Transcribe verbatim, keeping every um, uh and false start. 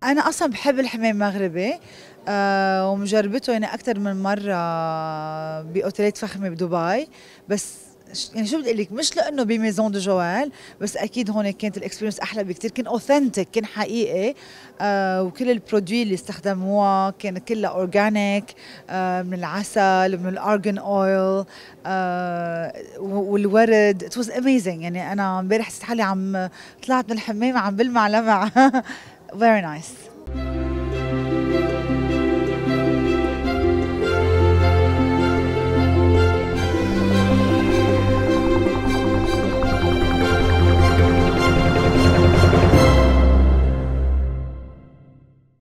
انا اصلا بحب الحمام المغربي. آه ومجربته يعني اكثر من مره باوتيلات فخمه بدبي. بس ش- يعني شو بدي اقول لك، مش لانه بميزون دو جوال، بس اكيد هون كانت الاكسبيرينس احلى بكثير، كان اوثنتيك، كان حقيقي. آه وكل البرودوي اللي استخدموها كان كلها اورجانيك، آه من العسل، من الارجن اويل، آه والورد. ات واز اميزنج. يعني انا امبارح حسيت حالي عم طلعت من الحمام عم بلمع لمع. فيري نايس.